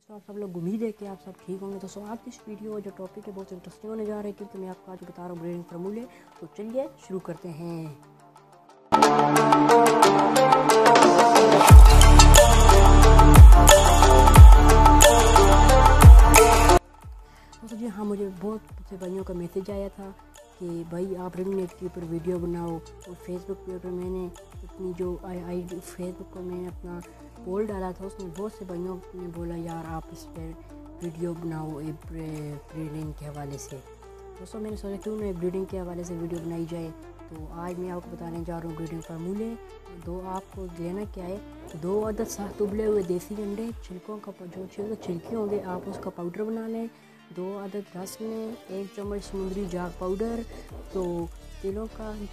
तो आप सब लोग उम्मीद है कि आप सब ठीक होंगे। दोस्तों आज की इस वीडियो जो टॉपिक है बहुत इंटरेस्टिंग होने जा रहा है, क्योंकि मैं आपको आज बता रहा हूँ ब्रीडिंग फार्मूले। तो चलिए शुरू करते हैं। दोस्तों जी हाँ, मुझे बहुत से भाइयों का मैसेज आया था कि भाई आप रिंग नेट के ऊपर वीडियो बनाओ, और फेसबुक पे ऊपर मैंने अपनी जो आई फेसबुक पर मैंने अपना पोल डाला था, उसमें बहुत से भाइयों ने बोला यार आप इस पर वीडियो बनाओ ब्रीडिंग के हवाले से। दोस्तों मैंने सोचा क्यों ना ब्रीडिंग के हवाले से वीडियो बनाई जाए। तो आज मैं आपको बताने जा रहा हूँ ब्रीडिंग फार्मूले। दो आपको लेना क्या है, 2 अदद साथ उबले हुए देसी अंडे, छिलकों का जो छिलके होंगे आप उसका पाउडर बना लें, 2 अदद रस लें, 1 चम्मच समुद्री जाग पाउडर, तो तिलों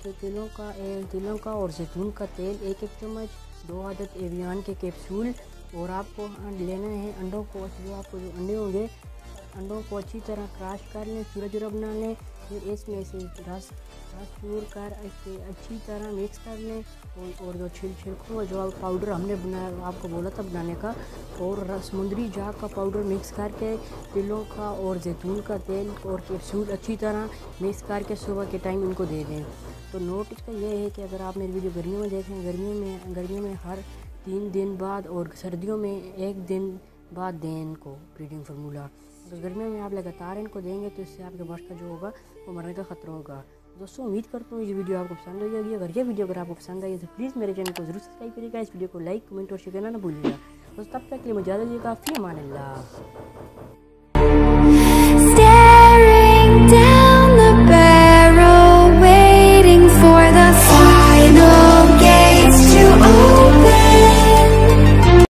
का और जैतून का तेल 1-1 चम्मच, 2 अदद एवियन के कैप्सूल। और आपको लेना है अंडों को, जो अंडे होंगे अंडों को अच्छी तरह क्रश कर लें, चूरा बना लें। फिर इसमें से रस चूर कर इसे अच्छी तरह मिक्स कर लें, और जो छिलकों जो पाउडर हमने बनाया आपको बोला था बनाने का, और समुद्री जाग का पाउडर मिक्स करके तिलों का और जैतून का तेल और कैप्सूल अच्छी तरह मिक्स करके सुबह के टाइम इनको दे दें। तो नोट इसका ये है कि अगर आप मेरी वीडियो गर्मियों में देखें, गर्मियों में हर 3 दिन बाद, और सर्दियों में 1 दिन बाद दें इनको ब्रीडिंग फार्मूला। तो गर्मियों में आप लगातार इनको देंगे तो इससे आपके बर्ड का जो होगा वो मरने का खतरा होगा। दोस्तों उम्मीद करता हूँ ये वीडियो आपको पसंद आई होगी। अगर ये वीडियो आपको पसंद आई तो प्लीज़ मेरे चैनल को जरूर सब्सक्राइब करिएगा, इस वीडियो को लाइक कमेंट और शेयर करना ना भूलिएगा। दोस्तों तब तक के लिए मुझे इजाज़त दीजिएगा। फ़ी अमान अल्लाह।